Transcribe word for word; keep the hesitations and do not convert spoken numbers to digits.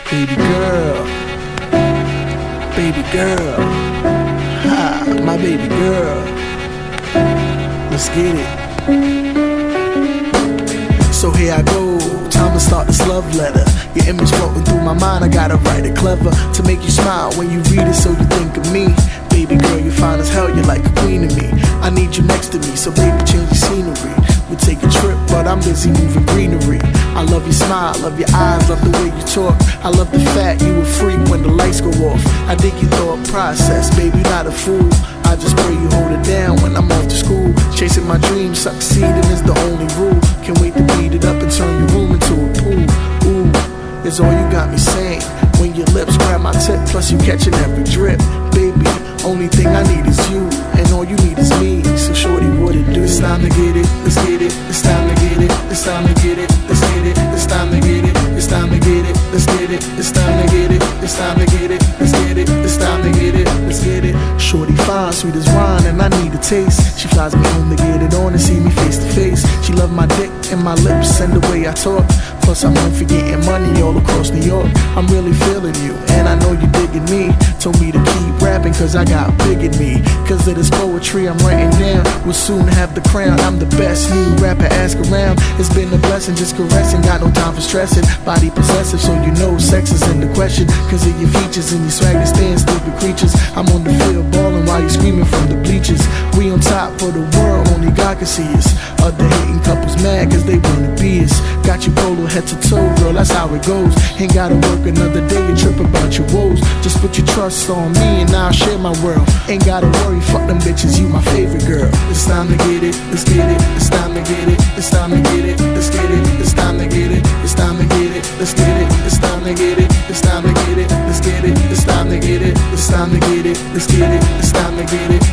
Baby girl, baby girl, ha, my baby girl. Let's get it. So here I go, time to start this love letter. Your image floating through my mind, I gotta write it clever to make you smile when you read it, so you think of me. Baby girl, you're fine as hell, you're like a queen to me. I need you next to me, so baby, change the scenery. We take a trip, but I'm busy moving greenery. I love your smile, love your eyes, love the way you talk. I love the fact you a freak when the lights go off. I dig your thought process, baby, not a fool. I just pray you hold it down when I'm off to school. Chasing my dreams, succeeding is the only rule. Can't wait to beat it up and turn your room into a pool. Ooh, is all you got me saying. When your lips grab my tip, plus you catching every drip. Baby, only thing I need is you, and all you need is me. So shorty, what it do? It's time to get it, let's get it. It's time to get it, it's time to get it. Let's get it, it's time to get it. It's time to get it, let's get it. It's time to get it, it's time to get it. Let's get it, it's time to get it. Let's get it. Shorty fine, sweet as wine, and I need a taste. She flies me home to get it on and see me face to face. She love my dick and my lips and the way I talk. Plus I'm known for getting money all across New York. I'm really feeling you, and I know you digging me. Told me to keep rapping cause I got big in me. Cause of this poetry I'm writing down, we'll soon have the crown. I'm the best new rapper, ask around. It's been a blessing just caressing, got no time for stressing. Body possessive, so you know sex is in the question. Cause of your features and your swag that stand stupid creatures. I'm on the field balling while you screaming from the bleachers. We on top of the world, only God can see us. Other hating couples mad cause they wanna be us. Got you polo head to toe, girl, that's how it goes. Ain't gotta work another day and trip about your woes. Just put your trust on me and I'll share my world. Ain't gotta worry, fuck them bitches, you my favorite girl. It's time to get it, let's get it. It's time to get it, it's time to get it. Let's get it, it's time to get it. It's time to get it, let's get it. It's time to get it, it's time to get it. Let's get it, it's time to get it. It's time to get it, let's get it. It's time to get it.